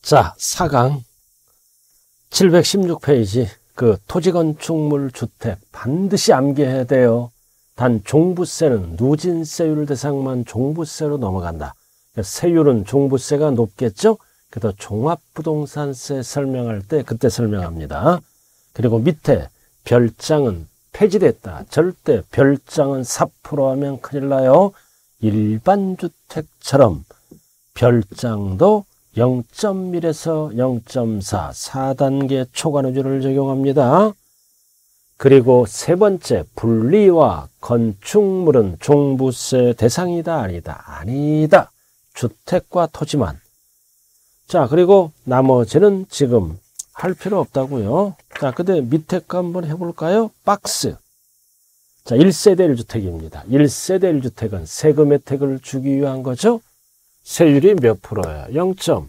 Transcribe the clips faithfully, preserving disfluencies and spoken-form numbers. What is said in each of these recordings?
자, 사 강 칠백십육 페이지 그 토지건축물 주택 반드시 암기해야 돼요. 단 종부세는 누진세율 대상만 종부세로 넘어간다. 세율은 종부세가 높겠죠? 그래서 종합부동산세 설명할 때 그때 설명합니다. 그리고 밑에 별장은 폐지됐다. 절대 별장은 사 퍼센트 하면 큰일 나요. 일반 주택처럼 별장도 영 점 일에서 영 점 사, 사 단계 초과누주를 적용합니다. 그리고 세 번째, 분리와 건축물은 종부세 대상이다, 아니다? 아니다. 주택과 토지만. 자, 그리고 나머지는 지금 할 필요 없다고요. 자, 근데 밑에 거 한번 해볼까요? 박스. 자, 일 세대 일 주택입니다. 일 세대 일 주택은 세금 혜택을 주기 위한 거죠. 세율이 몇 프로야? 영 점.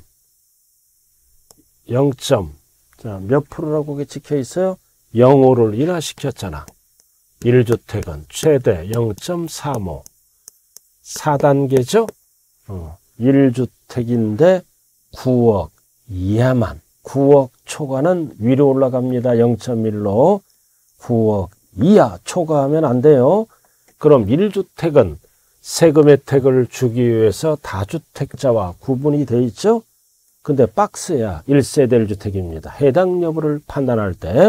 영 점. 자, 몇 프로라고 찍혀 있어요? 영오를 인하시켰잖아. 일 주택은 최대 영 점 삼오. 사 단계죠? 어, 일 주택인데 구억 이하만. 구억 초과는 위로 올라갑니다. 영 점 일로. 구억 이하 초과하면 안 돼요. 그럼 일 주택은 세금 혜택을 주기 위해서 다주택자와 구분이 돼 있죠? 근데 박스야 일 세대 일 주택입니다. 해당 여부를 판단할 때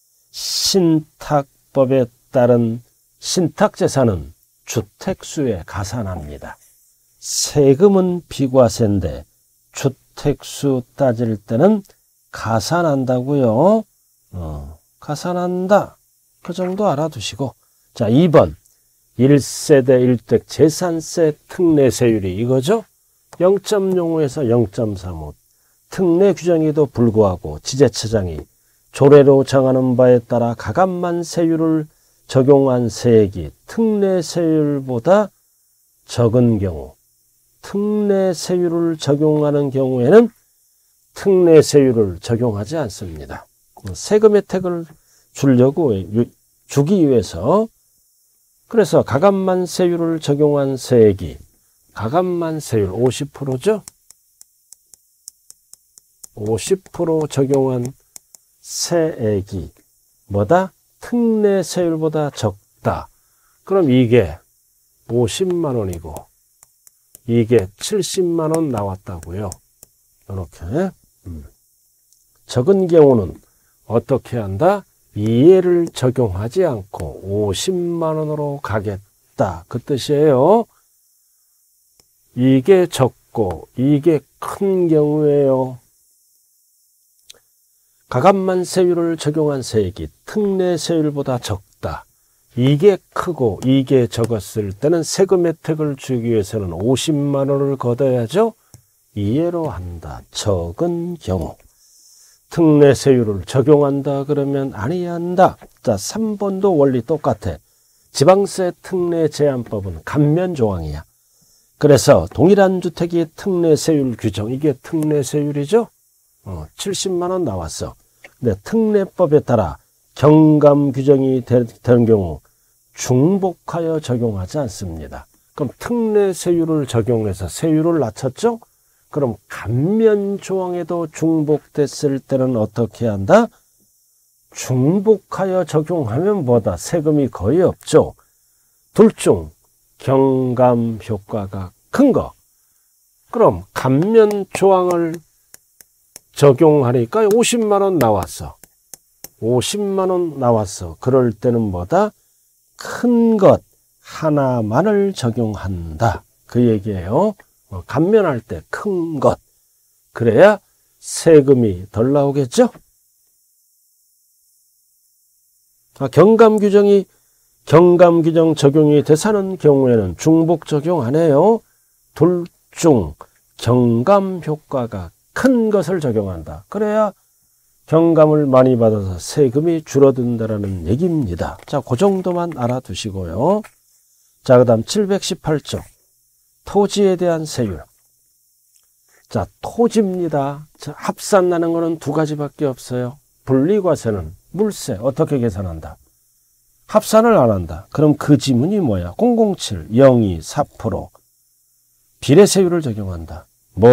신탁법에 따른 신탁재산은 주택수에 가산합니다. 세금은 비과세인데 주택수 따질 때는 가산한다고요. 어, 가산한다. 그 정도 알아두시고. 자, 이 번 일 세대 일 주택 재산세 특례세율이 이거죠. 영 점 영오에서 영 점 삼오. 특례 규정에도 불구하고 지자체장이 조례로 정하는 바에 따라 가감만 세율을 적용한 세액이 특례세율보다 적은 경우, 특례세율을 적용하는 경우에는 특례세율을 적용하지 않습니다. 세금 혜택을 주려고 주기 위해서. 그래서 가감만 세율을 적용한 세액이 가감만 세율 오십 퍼센트죠? 오십 퍼센트 적용한 세액이 뭐다? 특례 세율보다 적다. 그럼 이게 오십만 원이고 이게 칠십만 원 나왔다고요. 이렇게. 음. 적은 경우는 어떻게 한다? 이해를 적용하지 않고 오십만 원으로 가겠다. 그 뜻이에요. 이게 적고 이게 큰 경우에요. 가감만 세율을 적용한 세액이 특례 세율보다 적다. 이게 크고 이게 적었을 때는 세금 혜택을 주기 위해서는 오십만 원을 걷어야죠. 이해로 한다. 적은 경우. 특례 세율을 적용한다 그러면 아니야 한다. 자, 삼 번도 원리 똑같아. 지방세 특례 제한법은 감면 조항이야. 그래서 동일한 주택이 특례 세율 규정, 이게 특례 세율이죠. 어, 칠십만 원 나왔어. 근데 특례법에 따라 경감 규정이 되, 되는 경우 중복하여 적용하지 않습니다. 그럼 특례 세율을 적용해서 세율을 낮췄죠? 그럼 감면 조항에도 중복됐을 때는 어떻게 한다? 중복하여 적용하면 뭐다? 세금이 거의 없죠. 둘 중 경감 효과가 큰 거. 그럼 감면 조항을 적용하니까 오십만 원 나왔어. 오십만 원 나왔어. 그럴 때는 뭐다? 큰 것 하나만을 적용한다. 그 얘기예요. 감면할 때 큰 것. 그래야 세금이 덜 나오겠죠? 아, 경감 규정이 경감 규정 적용이 되사는 경우에는 중복 적용 안 해요. 둘 중 경감 효과가 큰 것을 적용한다. 그래야 경감을 많이 받아서 세금이 줄어든다는 얘기입니다. 자, 그 정도만 알아두시고요. 자, 그 다음 칠백십팔 쪽. 토지에 대한 세율. 자, 토지입니다. 자, 합산나는 거는 두 가지밖에 없어요. 분리과세는 물세. 어떻게 계산한다? 합산을 안 한다. 그럼 그 지문이 뭐야? 공공칠, 영이, 사 퍼센트. 비례세율을 적용한다. 뭐를?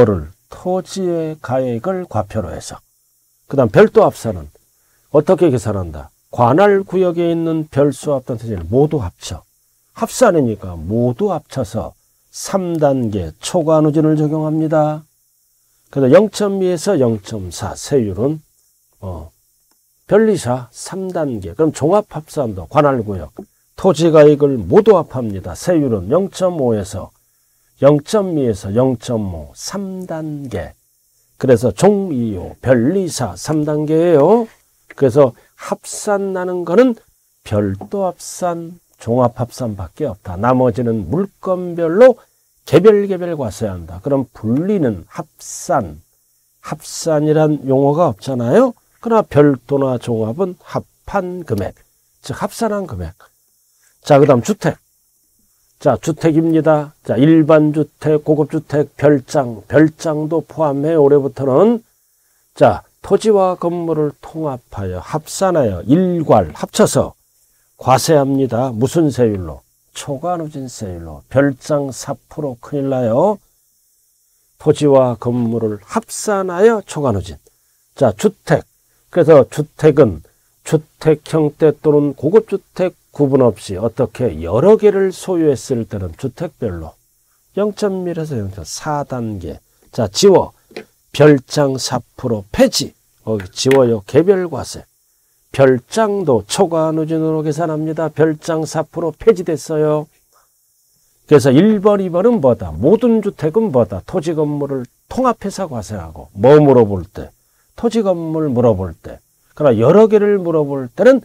토지의 가액을 과표로 해서. 그 다음 별도 합산은 어떻게 계산한다? 관할 구역에 있는 별수 합산 토지를 모두 합쳐. 합산이니까 모두 합쳐서 삼 단계 초과누진을 적용합니다. 그래서 영 점 이에서 영 점 사 세율은 어, 변리사 삼 단계. 그럼 종합합산도 관할구역 토지가액을 모두 합합니다. 세율은 영 점 오에서 영 점 이에서 영 점 오 삼 단계. 그래서 종이오 변리사 삼 단계예요. 그래서 합산 나는 거는 별도 합산, 종합합산밖에 없다. 나머지는 물건별로 개별 개별 과세한다. 그럼 분리는 합산, 합산이란 용어가 없잖아요. 그러나 별도나 종합은 합한 금액, 즉 합산한 금액. 자, 그 다음 주택. 자, 주택입니다. 자, 일반 주택, 고급 주택, 별장, 별장도 포함해 올해부터는 자, 토지와 건물을 통합하여 합산하여 일괄 합쳐서 과세합니다. 무슨 세율로? 초과누진 세율로. 별장 사 퍼센트 큰일 나요. 토지와 건물을 합산하여 초과누진. 자, 주택. 그래서 주택은 주택 형태 또는 고급주택 구분 없이 어떻게 여러 개를 소유했을 때는 주택별로 영 점 일에서 영 점 사 단계. 자, 지워. 별장 사 퍼센트 폐지. 어, 지워요. 개별과세. 별장도 초과누진으로 계산합니다. 별장 사 퍼센트 폐지됐어요. 그래서 일 번, 이 번은 뭐다? 모든 주택은 뭐다? 토지 건물을 통합해서 과세하고. 뭐 물어볼 때? 토지 건물 물어볼 때. 그러나 여러 개를 물어볼 때는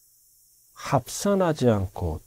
합산하지 않고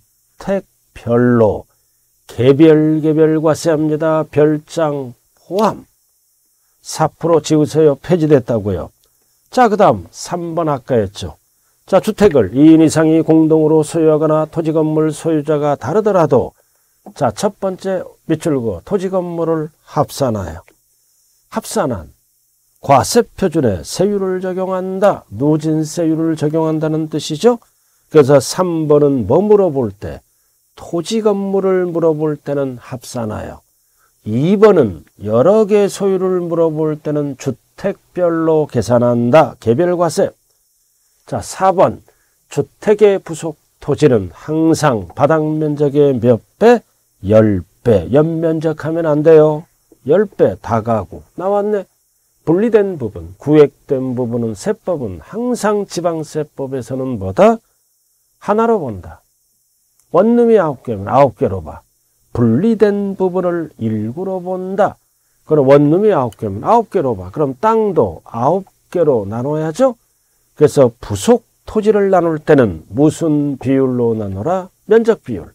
주택별로 개별 개별 과세합니다. 별장 포함. 사 퍼센트 지우세요. 폐지됐다고요. 자, 그 다음 삼 번 아까 했죠. 자, 주택을 이 인 이상이 공동으로 소유하거나 토지 건물 소유자가 다르더라도 자, 첫 번째 밑줄고 토지 건물을 합산하여 합산한 과세표준에 세율을 적용한다. 누진세율을 적용한다는 뜻이죠. 그래서 삼 번은 뭐 물어볼 때? 토지 건물을 물어볼 때는 합산하여. 이 번은 여러 개 소유를 물어볼 때는 주택별로 계산한다. 개별과세. 자, 사 번 주택의 부속 토지는 항상 바닥 면적의 몇 배? 십 배. 연면적하면 안 돼요. 십 배 다가구. 나왔네. 분리된 부분, 구획된 부분은 세법은 항상 지방세법에서는 뭐다? 하나로 본다. 원룸이 아홉 개면 아홉 개로 봐. 분리된 부분을 일구로 본다. 그럼 원룸이 아홉 개면 아홉 개로 봐. 그럼 땅도 아홉 개로 나눠야죠. 그래서 부속 토지를 나눌 때는 무슨 비율로 나눠라? 면적 비율.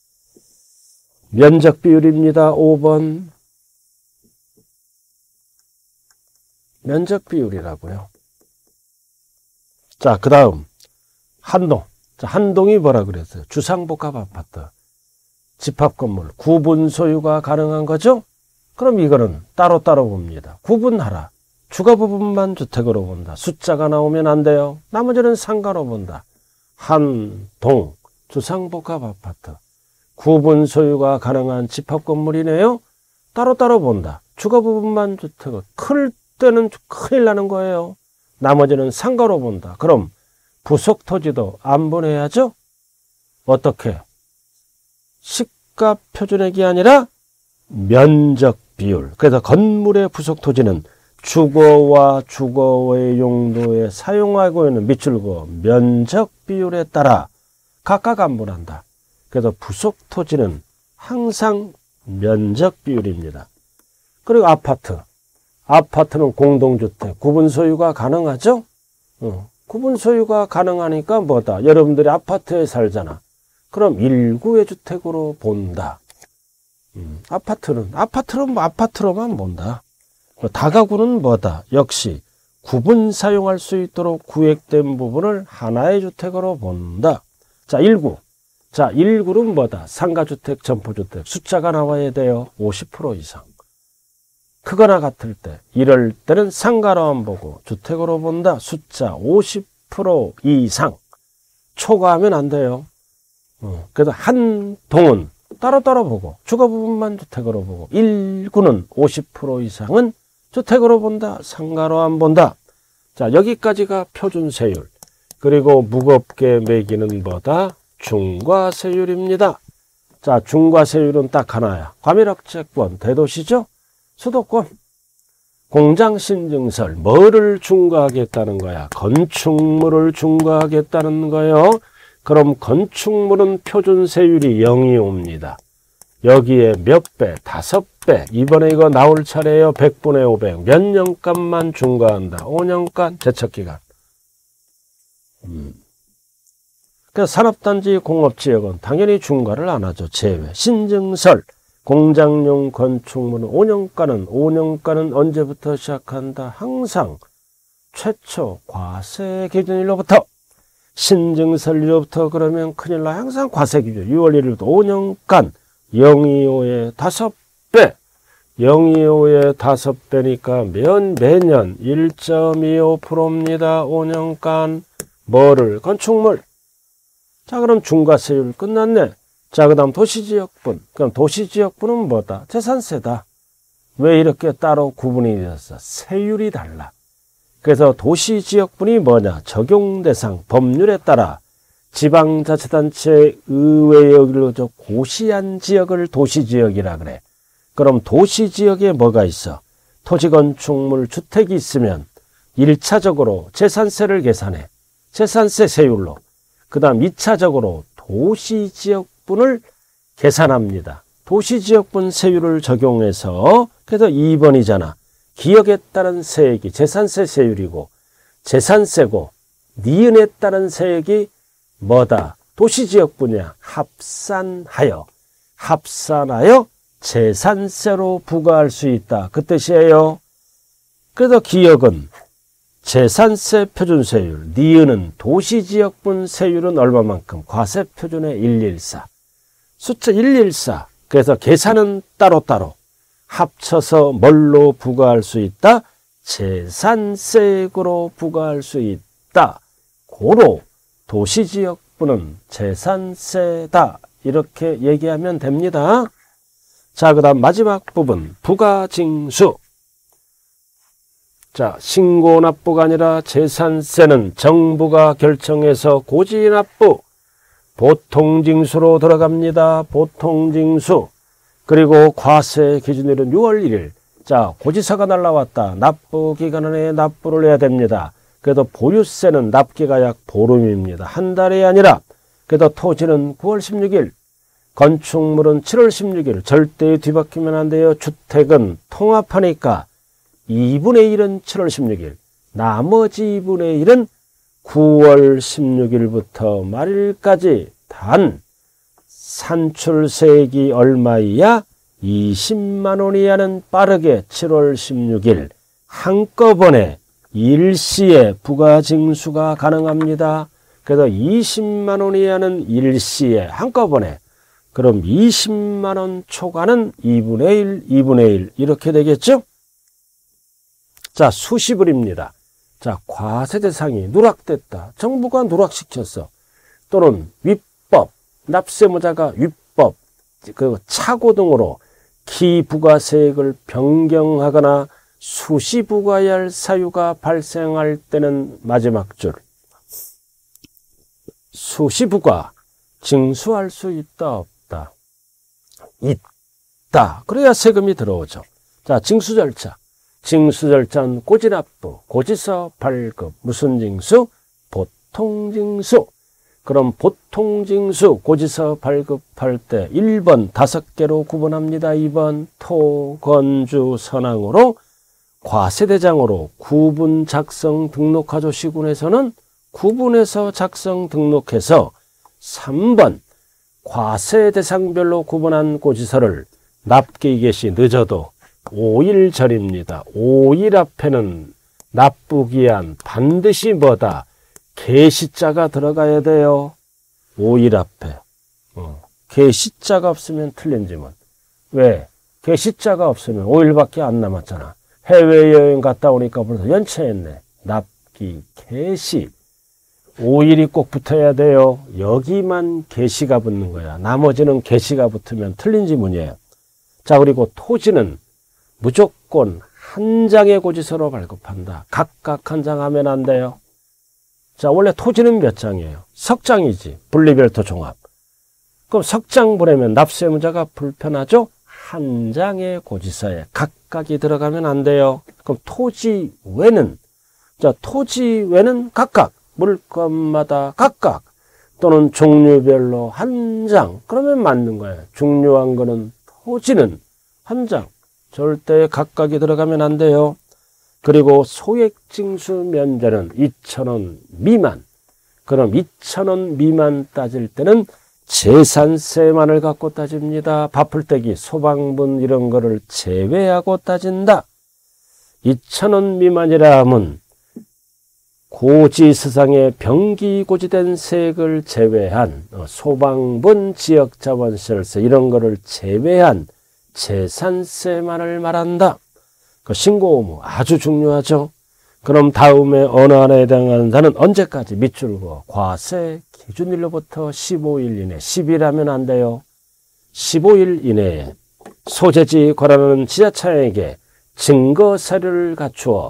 면적 비율입니다. 오 번. 면적 비율이라고요. 자, 그 다음 한동. 자, 한동이 뭐라 그랬어요? 주상복합 아파트. 집합건물 구분 소유가 가능한 거죠? 그럼 이거는 따로따로 봅니다. 구분하라. 주거 부분만 주택으로 본다. 숫자가 나오면 안 돼요. 나머지는 상가로 본다. 한동 주상복합 아파트. 구분 소유가 가능한 집합건물이네요. 따로따로 본다. 주거 부분만 주택을 클 때는 큰일 나는 거예요. 나머지는 상가로 본다. 그럼 부속 토지도 안 보내야죠? 어떻게? 시가 표준액이 아니라 면적 비율. 그래서 건물의 부속 토지는 주거와 주거의 용도에 사용하고 있는 밑줄고 면적 비율에 따라 각각 안분한다. 그래서 부속 토지는 항상 면적 비율입니다. 그리고 아파트. 아파트는 공동주택, 구분 소유가 가능하죠? 어, 구분 소유가 가능하니까 뭐다? 여러분들이 아파트에 살잖아. 그럼 일구의 주택으로 본다. 음, 아파트는, 아파트는 뭐 아파트로만 본다. 다가구는 뭐다? 역시 구분 사용할 수 있도록 구획된 부분을 하나의 주택으로 본다. 자, 일구. 자, 일구는 뭐다? 상가주택, 점포주택. 숫자가 나와야 돼요. 오십 퍼센트 이상. 크거나 같을 때, 이럴 때는 상가로 안 보고 주택으로 본다. 숫자 오십 퍼센트 이상. 초과하면 안 돼요. 어, 그래서 한 동은 따로따로 보고 주거 부분만 주택으로 보고 일구는 오십 퍼센트 이상은 주택으로 본다. 상가로 안 본다. 자, 여기까지가 표준세율. 그리고 무겁게 매기는 뭐다? 중과세율입니다. 자, 중과세율은 딱 하나야. 과밀억제권, 대도시죠? 수도권. 공장신증설, 뭐를 중과하겠다는 거야? 건축물을 중과하겠다는 거예요. 그럼 건축물은 표준세율이 영이 옵니다. 여기에 몇 배? 다섯 배. 이번에 이거 나올 차례예요. 백분의 오백. 몇 년간만 중과한다. 오 년간 제척기간. 음. 그래서 산업단지 공업지역은 당연히 중과를 안 하죠. 제외. 신증설. 공장용 건축물은 오 년간은 오 년간은 언제부터 시작한다? 항상 최초 과세 기준일로부터 신증설일로부터 그러면 큰일 나. 항상 과세 기준 유월 일일부터 오 년간 영이오의 다섯 배 영이오의 다섯 배니까 면 매년 일 점 이오 퍼센트입니다. 오 년간 뭐를? 건축물. 자, 그럼 중과세율 끝났네. 자, 그 다음 도시지역분. 그럼 도시지역분은 뭐다? 재산세다. 왜 이렇게 따로 구분이 되었어? 세율이 달라. 그래서 도시지역분이 뭐냐? 적용대상 법률에 따라 지방자치단체 의회역으로 고시한 지역을 도시지역이라 그래. 그럼 도시지역에 뭐가 있어? 토지건축물 주택이 있으면 일 차적으로 재산세를 계산해. 재산세 세율로. 그 다음 이 차적으로 도시지역분을 계산합니다. 도시지역분 세율을 적용해서 그래서 이 번이잖아. 기역에 따른 세액이 재산세 세율이고 재산세고 니은에 따른 세액이 뭐다? 도시지역분이야. 합산하여 합산하여 재산세로 부과할 수 있다. 그 뜻이에요. 그래서 기역은 재산세 표준세율, 니은은 도시지역분 세율은 얼마만큼? 과세표준의 일일사. 숫자 일일사. 그래서 계산은 따로따로. 합쳐서 뭘로 부과할 수 있다? 재산세액으로 부과할 수 있다. 고로 도시지역분은 재산세다. 이렇게 얘기하면 됩니다. 자, 그 다음 마지막 부분. 부가징수. 자, 신고납부가 아니라 재산세는 정부가 결정해서 고지납부, 보통징수로 들어갑니다. 보통징수. 그리고 과세 기준일은 유월 일일. 자, 고지서가 날라왔다. 납부 기간 안에 납부를 해야 됩니다. 그래도 보유세는 납기가 약 보름입니다. 한 달이 아니라. 그래도 토지는 구월 십육일, 건축물은 칠월 십육일. 절대 뒤바뀌면 안 돼요. 주택은 통합하니까 이분의 일은 칠월 십육일, 나머지 이분의 일은 구월 십육일부터 말일까지 단 산출세액이 얼마이야? 이십만 원이야는 빠르게 칠월 십육일 한꺼번에 일시에 부가징수가 가능합니다. 그래서 이십만 원 이하는 일시에 한꺼번에. 그럼 이십만 원 초과는 이분의 일, 이분의 일 이렇게 되겠죠? 자, 수시불입니다. 자, 과세 대상이 누락됐다. 정부가 누락시켰어. 또는 위법, 납세무자가 위법, 그 착오 등으로 기부가세액을 변경하거나 수시부과해야 할 사유가 발생할 때는 마지막 줄. 수시부과 징수할 수 있다, 없다? 있다. 그래야 세금이 들어오죠. 자, 징수 절차. 징수 절차는 고지납부, 고지서 발급, 무슨 징수? 보통징수. 그럼 보통징수, 고지서 발급할 때 일 번 다섯 개로 구분합니다. 이 번 토, 건주, 선항으로 과세대장으로 구분 작성 등록하죠. 시군에서는 구분해서 작성 등록해서 삼 번 과세대상별로 구분한 고지서를 납기 개시 늦어도 오 일 전입니다. 오 일 앞에는 납부기한 반드시 뭐다? 개시자가 들어가야 돼요. 오 일 앞에. 어. 개시자가 없으면 틀린 지문. 왜? 개시자가 없으면 오 일밖에 안 남았잖아. 해외여행 갔다 오니까 벌써 연체했네. 납기 개시. 오일이 꼭 붙어야 돼요. 여기만 개시가 붙는 거야. 나머지는 개시가 붙으면 틀린 지문이에요. 자, 그리고 토지는 무조건 한 장의 고지서로 발급한다. 각각 한 장 하면 안 돼요. 자, 원래 토지는 몇 장이에요? 석 장이지. 분리별도 종합. 그럼 석장 보내면 납세무자가 불편하죠? 한 장의 고지서에 각각이 들어가면 안 돼요. 그럼 토지 외는, 자, 토지 외는 각각, 물건마다 각각, 또는 종류별로 한 장. 그러면 맞는 거예요. 중요한 거는 토지는 한 장. 절대 각각이 들어가면 안 돼요. 그리고 소액징수 면제는 이천 원 미만. 그럼 이천 원 미만 따질 때는 재산세만을 갖고 따집니다. 밥풀떼기, 소방분 이런 거를 제외하고 따진다. 이천 원 미만이라 하면 고지서상에 병기고지된 세액을 제외한 소방분, 지역자원시설세 이런 거를 제외한 재산세만을 말한다. 그 신고 의무 아주 중요하죠. 그럼 다음에 어느 하나에 해당하는다는 언제까지 밑줄 그어 과세 기준일로부터 십오 일 이내, 십 일 하면 안 돼요. 십오 일 이내에 소재지 관할하는 지자체에게 증거 사료를 갖추어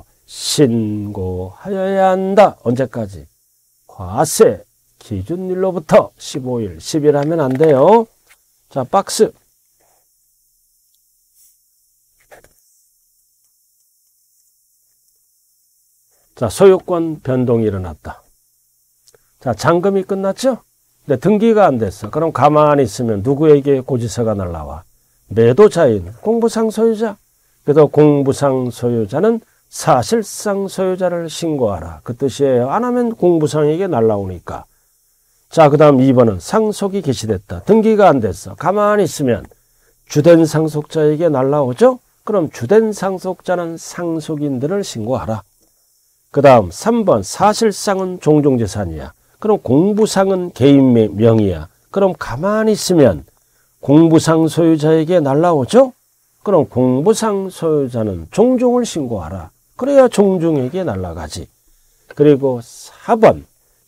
신고하여야 한다. 언제까지? 과세 기준일로부터 십오 일, 십 일 하면 안 돼요. 자, 박스. 자, 소유권 변동이 일어났다. 자, 잔금이 끝났죠? 근데 등기가 안 됐어. 그럼 가만히 있으면 누구에게 고지서가 날라와? 매도자인 공부상 소유자. 그래서 공부상 소유자는 사실상 소유자를 신고하라. 그 뜻이에요. 안 하면 공부상에게 날라오니까. 자, 그 다음 이 번은 상속이 개시됐다. 등기가 안 됐어. 가만히 있으면 주된 상속자에게 날라오죠? 그럼 주된 상속자는 상속인들을 신고하라. 그 다음 삼 번 사실상은 종종재산이야. 그럼 공부상은 개인 명의야. 그럼 가만히 있으면 공부상 소유자에게 날라오죠? 그럼 공부상 소유자는 종종을 신고하라. 그래야 종종에게 날라가지. 그리고 사 번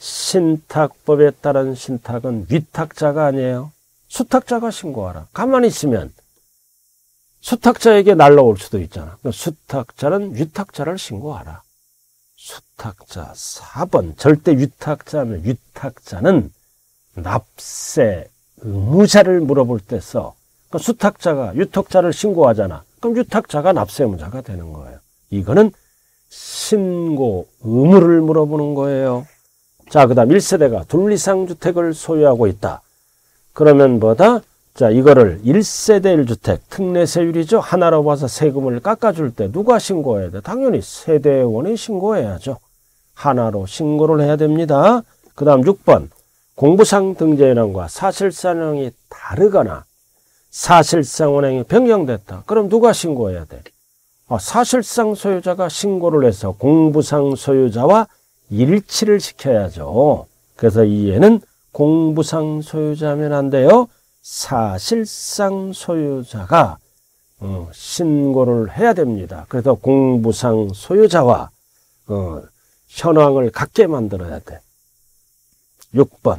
신탁법에 따른 신탁은 위탁자가 아니에요. 수탁자가 신고하라. 가만히 있으면 수탁자에게 날라올 수도 있잖아. 수탁자는 위탁자를 신고하라. 수탁자 사 번 절대 위탁자면 위탁자는 납세 의무자를 물어볼 때 써. 그러니까 수탁자가 위탁자를 신고하잖아. 그럼 위탁자가 납세 의무자가 되는 거예요. 이거는 신고 의무를 물어보는 거예요. 자, 그 다음 일 세대가 둘 이상 주택을 소유하고 있다. 그러면 뭐다? 자, 이거를 일 세대 일 주택 특례세율이죠. 하나로 봐서 세금을 깎아줄 때 누가 신고해야 돼? 당연히 세대원이 신고해야죠. 하나로 신고를 해야 됩니다. 그 다음 육 번 공부상 등재인원과 사실상 운행이 다르거나 사실상 운행이 변경됐다. 그럼 누가 신고해야 돼? 아, 사실상 소유자가 신고를 해서 공부상 소유자와 일치를 시켜야죠. 그래서 이에는 공부상 소유자면 안 돼요. 사실상 소유자가 어, 신고를 해야 됩니다. 그래서 공부상 소유자와 어, 현황을 같게 만들어야 돼. 육 번.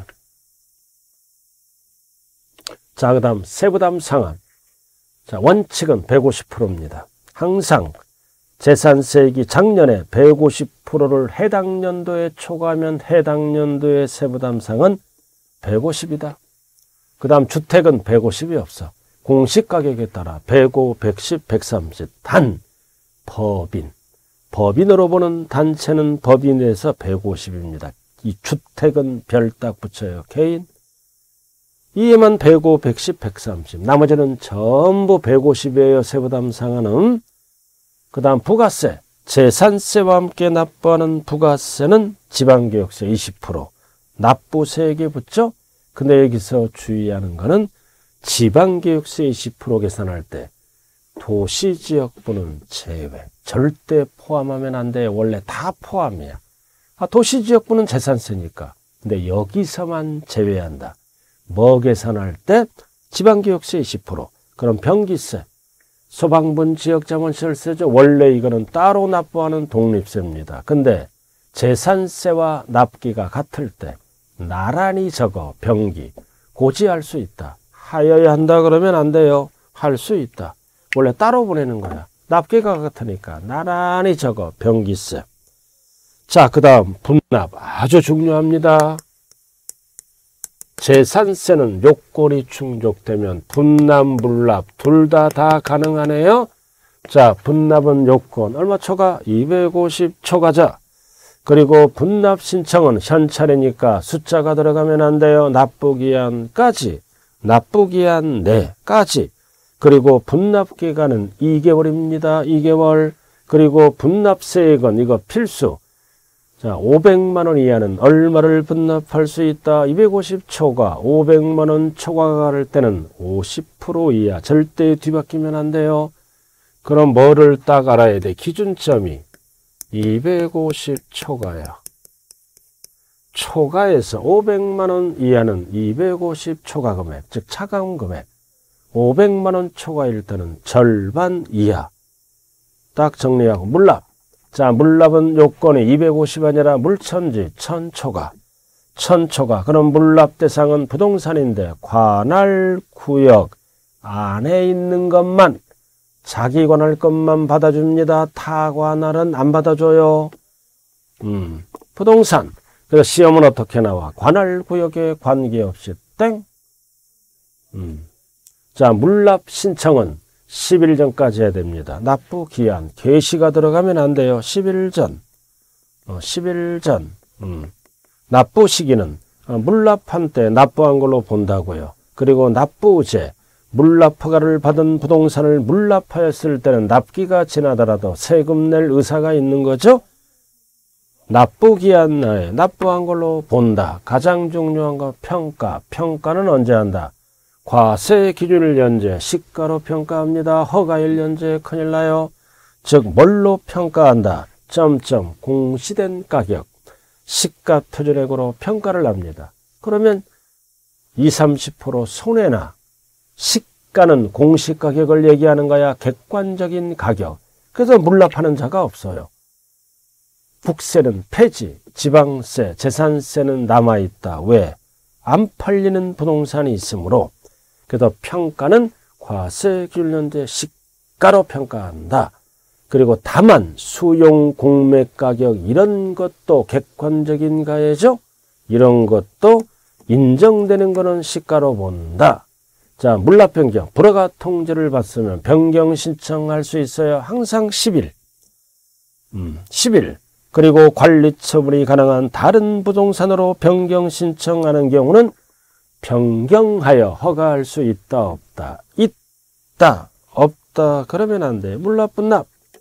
자, 그 다음 세부담 상환. 자, 원칙은 백오십 퍼센트입니다. 항상 재산세액이 작년에 백오십 퍼센트를 해당 연도에 초과하면 해당 연도의 세부담상은 백오십이다. 그 다음 주택은 백오십이 없어. 공시가격에 따라 백오, 백십, 백삼십. 단 법인. 법인으로 보는 단체는 법인에서 백오십입니다. 이 주택은 별 딱 붙여요. 개인. 이에만 백오, 백십, 백삼십. 나머지는 전부 백오십이에요. 세부담 상한은. 그 다음 부가세. 재산세와 함께 납부하는 부가세는 지방교육세 이십 퍼센트. 납부세액에 붙죠? 근데 여기서 주의하는 거는 지방교육세 이십 퍼센트 계산할 때 도시지역부는 제외. 절대 포함하면 안 돼. 원래 다 포함이야. 아, 도시지역부는 재산세니까. 근데 여기서만 제외한다. 뭐 계산할 때? 지방교육세 이십 퍼센트. 그럼 변기세, 소방분 지역자원시설세죠. 원래 이거는 따로 납부하는 독립세입니다. 근데 재산세와 납기가 같을 때 나란히 적어 병기 고지할 수 있다. 하여야 한다 그러면 안 돼요. 할 수 있다. 원래 따로 보내는 거야. 납기가 같으니까 나란히 적어 병기세. 자, 그 다음 분납 아주 중요합니다. 재산세는 요건이 충족되면 분납, 물납 둘 다 다 가능하네요. 자, 분납은 요건 얼마 초과? 이백오십 초과자. 그리고 분납 신청은 현찰이니까 숫자가 들어가면 안 돼요. 납부기한까지, 납부기한 내까지. 그리고 분납 기간은 이 개월입니다. 이 개월. 그리고 분납세액은 이거 필수. 자, 오백만 원 이하는 얼마를 분납할 수 있다? 이백오십 초과, 오백만 원 초과가 갈 때는 오십 퍼센트 이하. 절대 뒤바뀌면 안 돼요. 그럼 뭐를 딱 알아야 돼? 기준점이 이백오십 초과야. 초과에서 오백만 원 이하는 이백오십 초과 금액, 즉 차감 금액. 오백만 원 초과일 때는 절반 이하. 딱 정리하고 물납. 자, 물납은 요건이 이백오십 아니라 물천지 천 초과. 천 초과. 그럼 물납 대상은 부동산인데 관할 구역 안에 있는 것만, 자기 관할 것만 받아줍니다. 타 관할은 안 받아줘요. 음, 부동산. 그래서 시험은 어떻게 나와? 관할 구역에 관계없이 땡. 음. 자, 물납 신청은 십 일 전까지 해야 됩니다. 납부 기한, 개시가 들어가면 안 돼요. 십 일 전. 어, 십 일 전. 음. 납부 시기는 어, 물납한 때 납부한 걸로 본다고요. 그리고 납부제, 물납 허가를 받은 부동산을 물납하였을 때는 납기가 지나더라도 세금 낼 의사가 있는 거죠. 납부 기한 내에 납부한 걸로 본다. 가장 중요한 거 평가. 평가는 언제 한다? 과세 기준을 연재, 시가로 평가합니다. 허가일 연재 큰일 나요. 즉 뭘로 평가한다? 점점 공시된 가격, 시가 표준액으로 평가를 합니다. 그러면 이십, 삼십 퍼센트 손해나 시가는 공시가격을 얘기하는 거야. 객관적인 가격. 그래서 물납하는 자가 없어요. 국세는 폐지, 지방세, 재산세는 남아있다. 왜? 안 팔리는 부동산이 있으므로. 그래서 평가는 과세 기준 연재 시가로 평가한다. 그리고 다만 수용 공매 가격 이런 것도 객관적인 가액이죠. 이런 것도 인정되는 거는 시가로 본다. 자, 물납 변경, 불허가 통지를 받으면 변경 신청할 수 있어요. 항상 십 일. 음, 십 일. 그리고 관리 처분이 가능한 다른 부동산으로 변경 신청하는 경우는 변경하여 허가할 수 있다, 없다? 있다, 없다. 그러면 안 돼. 물납, 분납.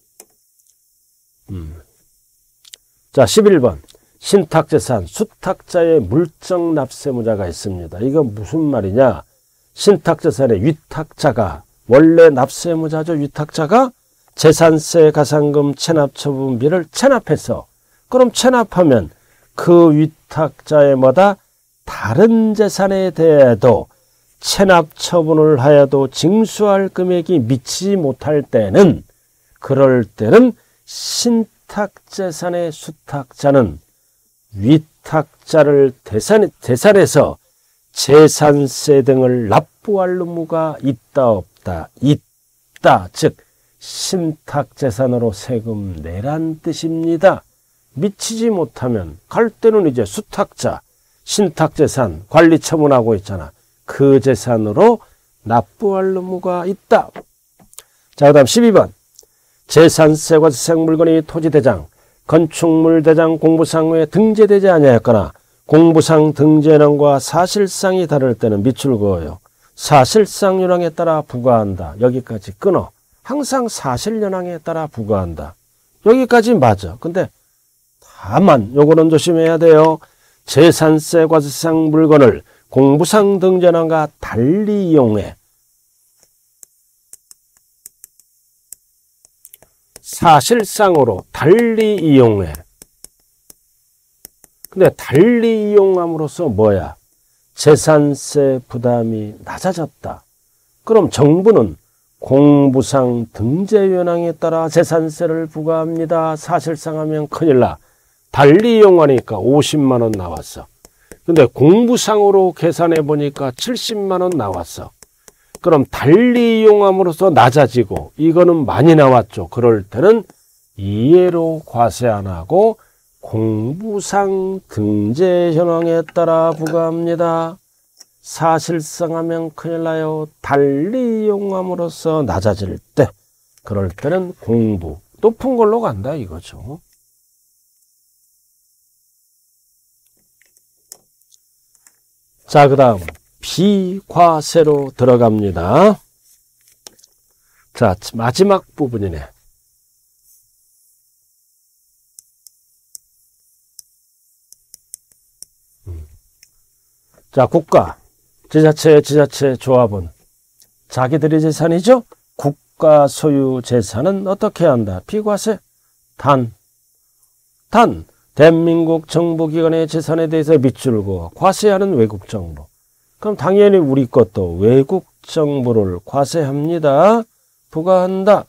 음. 자, 십일 번. 신탁재산, 수탁자의 물적 납세무자가 있습니다. 이거 무슨 말이냐? 신탁재산의 위탁자가, 원래 납세무자죠. 위탁자가 재산세, 가산금, 체납처분비를 체납해서, 그럼 체납하면 그 위탁자의 뭐다? 다른 재산에 대해도 체납 처분을 하여도 징수할 금액이 미치지 못할 때는, 그럴 때는 신탁재산의 수탁자는 위탁자를 대산, 대산해서 재산세 등을 납부할 의무가 있다, 없다? 있다. 즉 신탁재산으로 세금 내란 뜻입니다. 미치지 못하면 갈 때는 이제 수탁자, 신탁재산 관리 처분하고 있잖아. 그 재산으로 납부할 의무가 있다. 자, 그 다음 십이 번. 재산세과 생물건이 토지대장, 건축물대장 공부상에 등재되지 아니하였거나 공부상 등재령과 사실상이 다를 때는 밑줄 그어요. 사실상 현황에 따라 부과한다. 여기까지 끊어. 항상 사실 현황에 따라 부과한다. 여기까지 맞아. 근데 다만 요거는 조심해야 돼요. 재산세 과세상 물건을 공부상 등재령과 달리 이용해 사실상으로 달리 이용해. 근데 달리 이용함으로써 뭐야? 재산세 부담이 낮아졌다. 그럼 정부는 공부상 등재 현황에 따라 재산세를 부과합니다. 사실상 하면 큰일 나. 달리 이용하니까 오십만 원 나왔어. 근데 공부상으로 계산해 보니까 칠십만 원 나왔어. 그럼 달리 이용함으로써 낮아지고 이거는 많이 나왔죠. 그럴 때는 이해로 과세 안 하고 공부상 등재 현황에 따라 부과합니다. 사실상 하면 큰일 나요. 달리 이용함으로써 낮아질 때, 그럴 때는 공부 높은 걸로 간다 이거죠. 자, 그 다음 비과세로 들어갑니다. 자, 마지막 부분이네. 자, 국가, 지자체, 지자체 조합은 자기들의 재산이죠. 국가 소유 재산은 어떻게 한다? 비과세. 단, 단 대한민국 정부기관의 재산에 대해서 밑줄고 과세하는 외국 정부. 그럼 당연히 우리 것도 외국 정부를 과세합니다. 부과한다.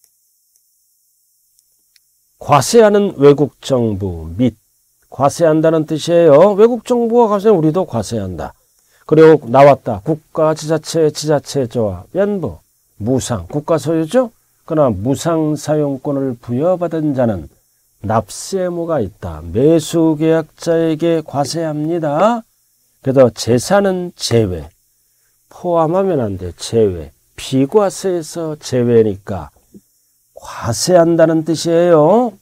과세하는 외국 정부 및 과세한다는 뜻이에요. 외국 정부가 과세하면 우리도 과세한다. 그리고 나왔다. 국가, 지자체, 지자체 조합, 연부, 무상, 국가 소유죠. 그러나 무상 사용권을 부여받은 자는 납세 의무가 있다. 매수계약자에게 과세합니다. 그래서 재산은 제외. 포함하면 안 돼. 제외. 비과세에서 제외니까 과세한다는 뜻이에요.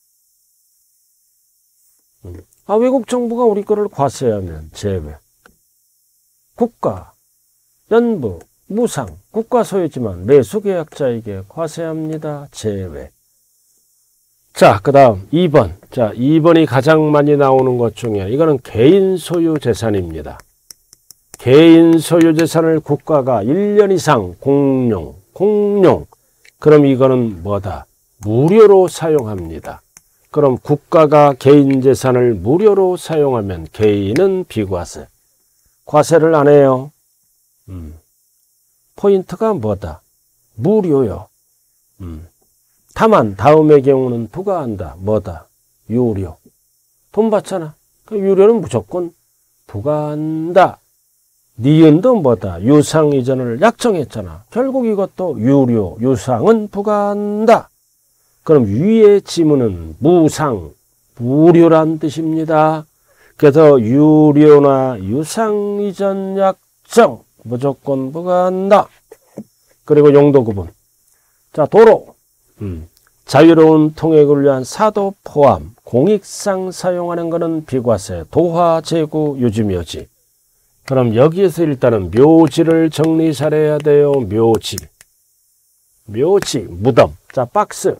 아, 외국 정부가 우리 거를 과세하면 제외. 국가, 연부, 무상, 국가 소유지만 매수계약자에게 과세합니다. 제외. 자, 그 다음 이 번. 자, 이 번이 가장 많이 나오는 것 중에 이거는 개인 소유 재산입니다. 개인 소유 재산을 국가가 일 년 이상 공용, 공용. 그럼 이거는 뭐다? 무료로 사용합니다. 그럼 국가가 개인 재산을 무료로 사용하면 개인은 비과세. 과세를 안 해요. 음. 포인트가 뭐다? 무료요. 음. 다만 다음의 경우는 부과한다. 뭐다? 유료. 돈 받잖아. 그 유료는 무조건 부과한다. 니은도 뭐다? 유상 이전을 약정했잖아. 결국 이것도 유료, 유상은 부과한다. 그럼 위의 지문은 무상, 무료란 뜻입니다. 그래서 유료나 유상 이전 약정 무조건 부과한다. 그리고 용도 구분. 자, 도로. 음, 자유로운 통행을 위한 사도 포함, 공익상 사용하는 것은 비과세, 도화, 재구, 유지묘지. 그럼 여기에서 일단은 묘지를 정리 잘해야 돼요. 묘지. 묘지, 무덤. 자, 박스.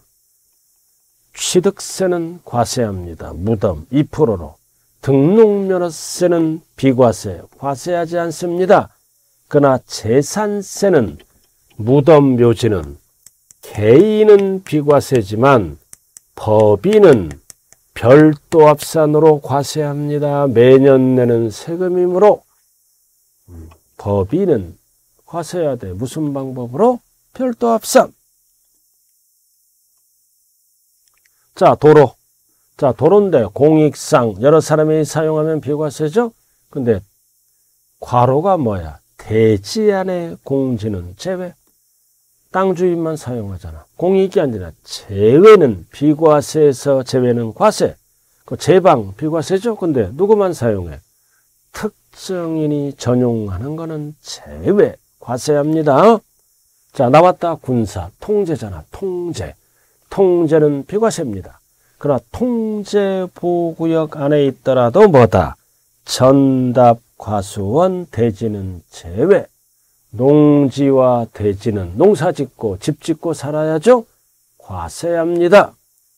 취득세는 과세합니다. 무덤 이 퍼센트로. 등록면허세는 비과세, 과세하지 않습니다. 그러나 재산세는 무덤, 묘지는 개인은 비과세지만 법인은 별도 합산으로 과세합니다. 매년 내는 세금이므로 법인은 과세해야 돼. 무슨 방법으로? 별도 합산. 자, 도로. 자, 도로인데 공익상 여러 사람이 사용하면 비과세죠? 근데 괄호가 뭐야? 대지 안의 공지는 제외. 땅 주인만 사용하잖아. 공익이 아니라 제외는 비과세에서 제외는 과세. 그 제방 비과세죠? 근데 누구만 사용해? 특정인이 전용하는 거는 제외. 과세합니다. 자, 나왔다. 군사. 통제잖아. 통제. 통제는 비과세입니다. 그러나 통제보구역 안에 있더라도 뭐다? 전답, 과수원, 대지는 제외. 농지와 대지는 농사 짓고 집 짓고 살아야죠? 과세합니다.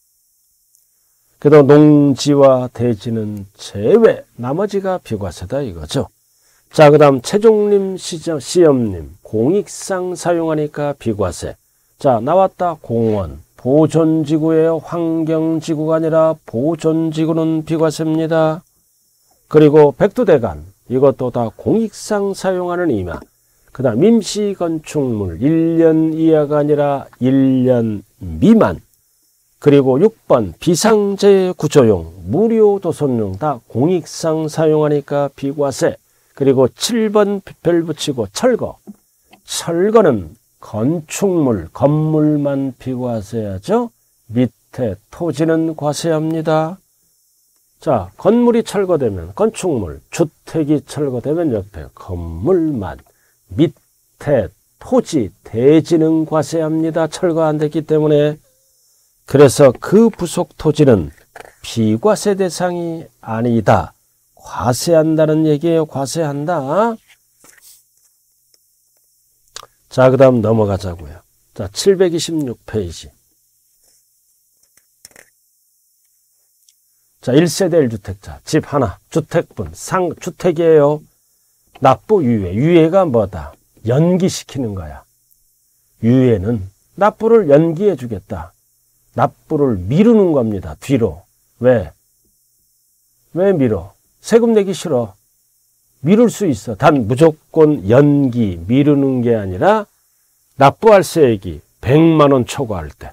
그래도 농지와 대지는 제외. 나머지가 비과세다 이거죠. 자, 그 다음 최종림 시험님. 공익상 사용하니까 비과세. 자, 나왔다. 공원. 보존지구예요. 환경지구가 아니라 보존지구는 비과세입니다. 그리고 백두대간. 이것도 다 공익상 사용하는 임야. 그 다음 임시건축물 일 년 이하가 아니라 일 년 미만. 그리고 육 번 비상제 구조용, 무료도선용 다 공익상 사용하니까 비과세. 그리고 칠 번 별 붙이고 철거. 철거는 건축물, 건물만 비과세하죠. 밑에 토지는 과세합니다. 자, 건물이 철거되면 건축물, 주택이 철거되면 옆에 건물만, 밑에 토지, 대지는 과세합니다. 철거 안 됐기 때문에. 그래서 그 부속 토지는 비과세 대상이 아니다. 과세한다는 얘기예요. 과세한다. 자, 그 다음 넘어가자고요. 자, 칠백이십육 페이지. 자, 일 세대 일 주택자, 집 하나, 주택분, 상, 주택이에요. 납부 유예. 유예가 뭐다? 연기시키는 거야. 유예는 납부를 연기해 주겠다. 납부를 미루는 겁니다. 뒤로. 왜? 왜 미뤄? 세금 내기 싫어. 미룰 수 있어. 단 무조건 연기, 미루는 게 아니라 납부할 세액이 백만 원 초과할 때.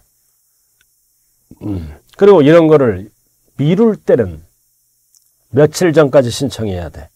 음. 그리고 이런 거를 미룰 때는 며칠 전까지 신청해야 돼.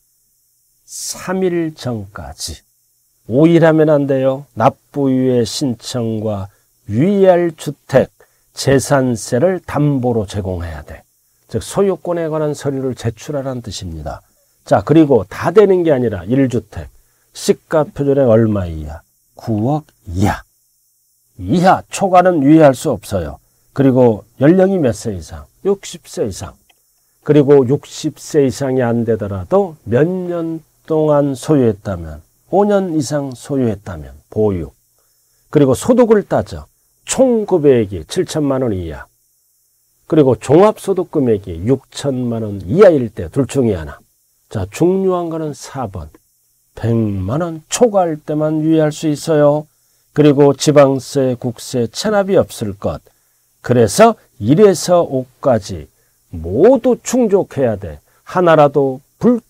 삼 일 전까지. 오 일 하면 안 돼요. 납부유예 신청과 유예할 주택, 재산세를 담보로 제공해야 돼. 즉 소유권에 관한 서류를 제출하라는 뜻입니다. 자, 그리고 다 되는 게 아니라 일 주택, 시가 표준액 얼마 이하? 구억 이하. 이하, 초과는 유예할 수 없어요. 그리고 연령이 몇 세 이상? 육십 세 이상. 그리고 육십 세 이상이 안 되더라도 몇 년 동안 소유했다면, 오 년 이상 소유했다면 보유. 그리고 소득을 따져 총 금액이 칠천만 원 이하. 그리고 종합소득 금액이 육천만 원 이하일 때 둘 중에 하나. 자, 중요한 거는 사 번. 백만 원 초과할 때만 유예할 수 있어요. 그리고 지방세, 국세, 체납이 없을 것. 그래서 일에서 오까지 모두 충족해야 돼. 하나라도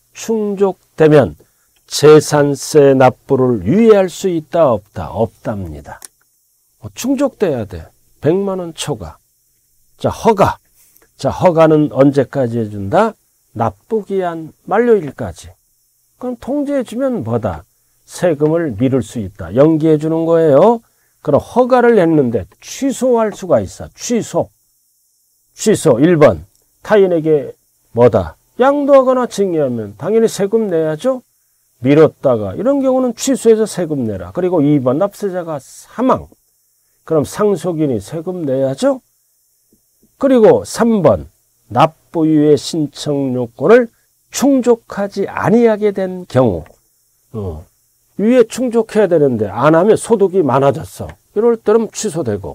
불충족되면 재산세 납부를 유예할 수 있다, 없다? 없답니다. 충족돼야 돼. 백만 원 초과. 자, 허가. 자, 허가는 언제까지 해준다? 납부기한 만료일까지. 그럼 통지해주면 뭐다? 세금을 미룰 수 있다. 연기해주는 거예요. 그럼 허가를 했는데 취소할 수가 있어. 취소. 취소. 일 번. 타인에게 뭐다? 양도하거나 징계하면 당연히 세금 내야죠. 미뤘다가 이런 경우는 취소해서 세금 내라. 그리고 이 번. 납세자가 사망. 그럼 상속인이 세금 내야죠. 그리고 삼 번. 납부유예 신청 요건을 충족하지 아니하게 된 경우. 어. 유예 충족해야 되는데 안 하면 소득이 많아졌어. 이럴 때는 취소되고.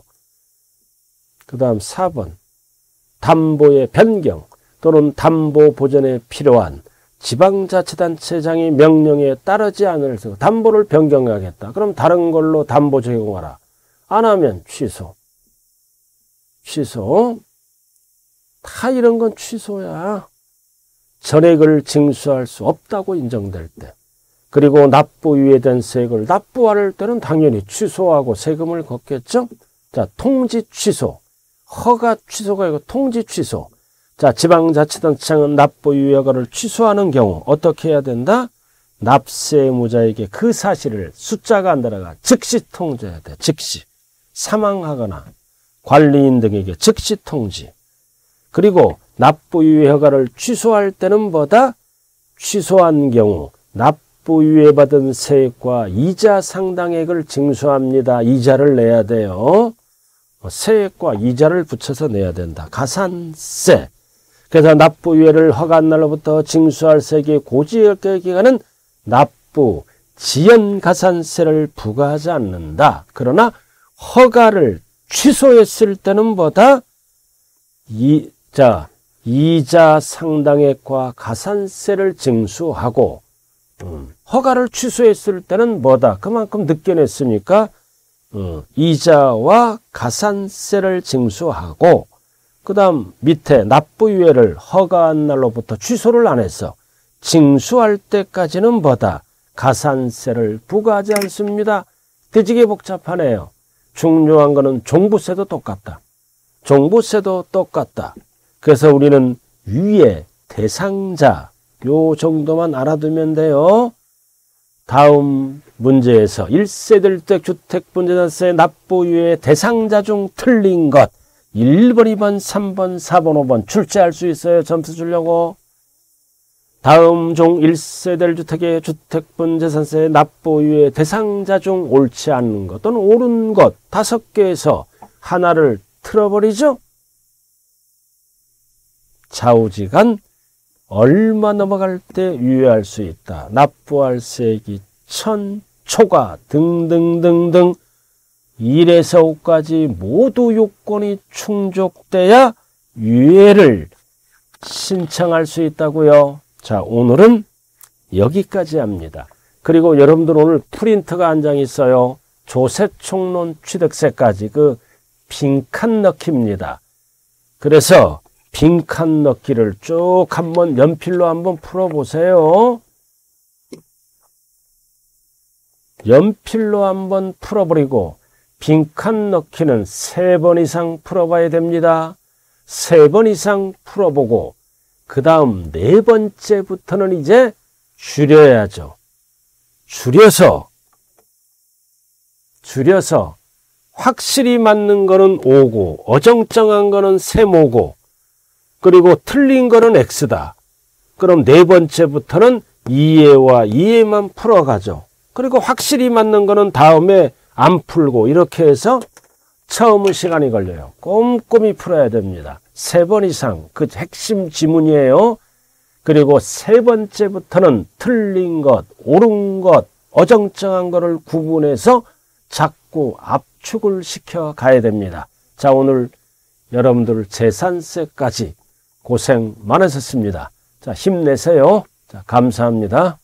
그 다음 사 번. 담보의 변경 또는 담보 보전에 필요한 지방자치단체장의 명령에 따르지 않을 수 담보를 변경하겠다. 그럼 다른 걸로 담보 제공하라. 안 하면 취소. 취소. 다 이런 건 취소야. 전액을 징수할 수 없다고 인정될 때. 그리고 납부 유예된 세액을 납부할 때는 당연히 취소하고 세금을 걷겠죠. 자, 통지 취소. 허가 취소가 아니고 통지 취소. 자, 지방자치단체장은 납부 유예 허가를 취소하는 경우 어떻게 해야 된다? 납세무자에게 그 사실을 숫자가 안 들어가 즉시 통지해야 돼. 즉시. 사망하거나 관리인 등에게 즉시 통지. 그리고 납부 유예 허가를 취소할 때는 뭐다? 취소한 경우 납부 유예 받은 세액과 이자 상당액을 징수합니다. 이자를 내야 돼요. 세액과 이자를 붙여서 내야 된다. 가산세. 그래서 납부 유예를 허가한 날로부터 징수할 세액의 고지의 기간은 납부 지연 가산세를 부과하지 않는다. 그러나 허가를 취소했을 때는 뭐다? 이, 자, 이자 상당액과 가산세를 징수하고, 음, 허가를 취소했을 때는 뭐다? 그만큼 늦게 냈으니까, 음, 이자와 가산세를 징수하고, 그 다음 밑에 납부유예를 허가한 날로부터 취소를 안 했어. 징수할 때까지는 뭐다? 가산세를 부과하지 않습니다. 되게 복잡하네요. 중요한 거는 종부세도 똑같다. 종부세도 똑같다. 그래서 우리는 위에 대상자 요 정도만 알아두면 돼요. 다음 문제에서 일 세대주택 주택분재산세 납부유예 대상자 중 틀린 것 일 번, 이 번, 삼 번, 사 번, 오 번 출제할 수 있어요. 점수 주려고. 다음 중 일 세대주택의 주택분재산세 납부유예 대상자 중 옳지 않은 것 또는 옳은 것 다섯 개에서 하나를 틀어버리죠. 좌우지간 얼마 넘어갈 때 유예할 수 있다. 납부할 세기 천, 초과 등등등등 일에서 오까지 모두 요건이 충족돼야 유예를 신청할 수 있다고요. 자, 오늘은 여기까지 합니다. 그리고 여러분들 오늘 프린트가 한 장 있어요. 조세총론 취득세까지 그 빈칸 넣기입니다. 그래서 빈칸 넣기를 쭉 한번 연필로 한번 풀어보세요. 연필로 한번 풀어버리고 빈칸 넣기는 세 번 이상 풀어봐야 됩니다. 세 번 이상 풀어보고 그 다음 네 번째부터는 이제 줄여야죠. 줄여서 줄여서 확실히 맞는 거는 오고 어정쩡한 거는 세모고 그리고 틀린 거는 X다. 그럼 네 번째부터는 이해와 이해만 풀어가죠. 그리고 확실히 맞는 거는 다음에 안 풀고 이렇게 해서 처음은 시간이 걸려요. 꼼꼼히 풀어야 됩니다. 세 번 이상 그 핵심 지문이에요. 그리고 세 번째부터는 틀린 것, 옳은 것, 어정쩡한 거를 구분해서 자꾸 압축을 시켜 가야 됩니다. 자, 오늘 여러분들 재산세까지 고생 많으셨습니다. 자, 힘내세요. 자, 감사합니다.